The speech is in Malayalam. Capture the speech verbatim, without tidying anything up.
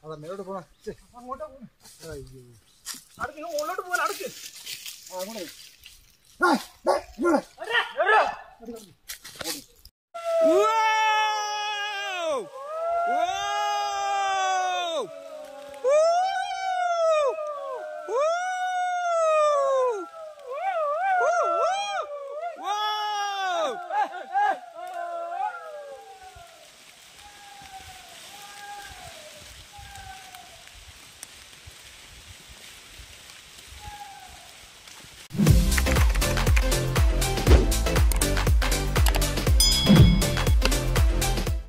അതാ മേലോട്ട് പോണ അങ്ങോട്ട് പോകും. അയ്യോ അടുത്ത് നിങ്ങൾ മുകളിലോട്ട് പോകാൻ അടുത്ത് ആ അങ്ങോട്ട്